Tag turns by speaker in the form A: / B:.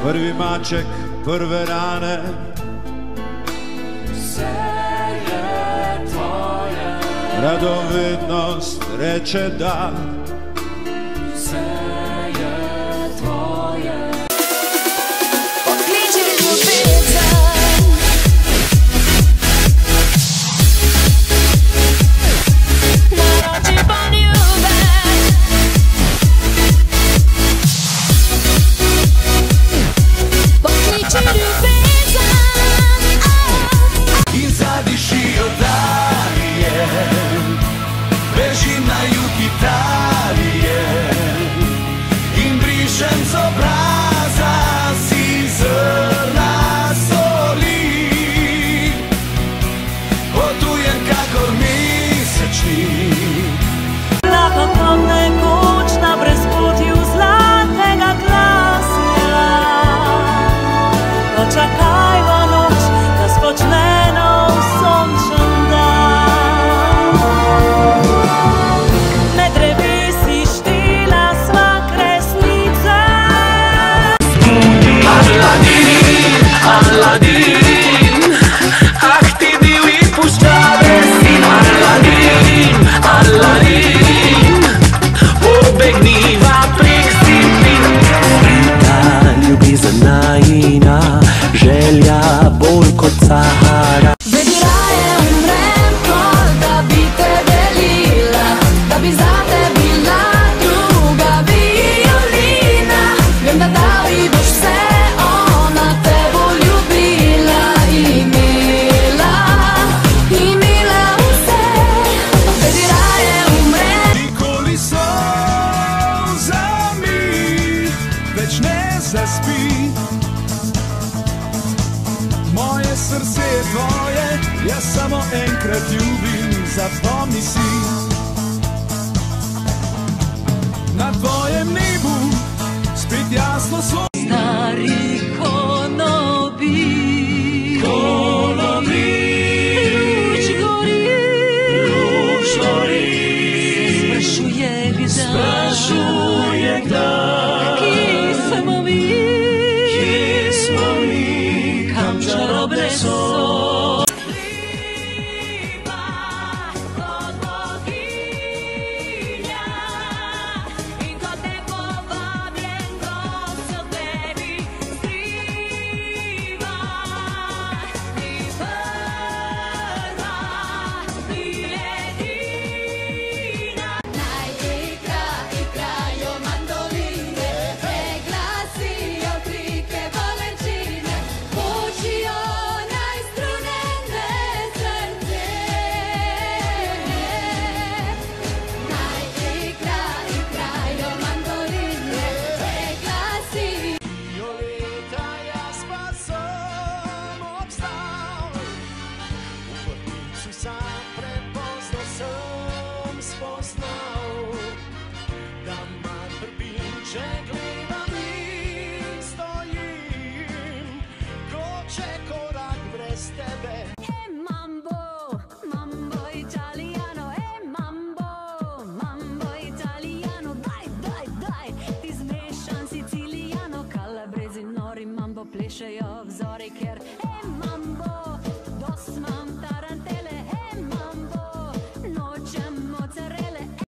A: prvi maček, prve rane.
B: Vse je tvoje.
A: Radovednost reče da.
B: Vse je tvoje.
C: Pokliči ljubezen. Naroči poljuben. Pokliči ljubezen.
D: In zadiši oddalje, bežim na jug Italije in brišem z obraza si zrna soli. Potujem kakor mesečnik.
E: Lahko kom nekoč na brezpotju zlatega glasja. Počakajva noč, da spočne nov sončen dan. Med drevesi štela sva kresnice.
D: Aladin, Aladin, ah ti divji puščave si. Aladin, Aladin, pobegniva prek sipin. Ta ljubezen najina, želja bolj kot Sahara.
C: Baby, raje umrem, kot da bi te delila, da bi zate bila druga violina. Vem, da dali boš vse, ona te bo ljubila, imela vse. Baby, raje umrem.
D: Nikoli solzami več ne zaspi. Moje srce je tvoje, jaz samo enkrat ljubim, zapomni si. Na tvojem nebu spet jasno so
E: Stari konobi.
D: konobi.
E: Luč gori.
D: Luč gori.
E: Sprašuje kdaj. Kje smo mi, kam čarobne so.
C: Plešejo vzori, ker mambo.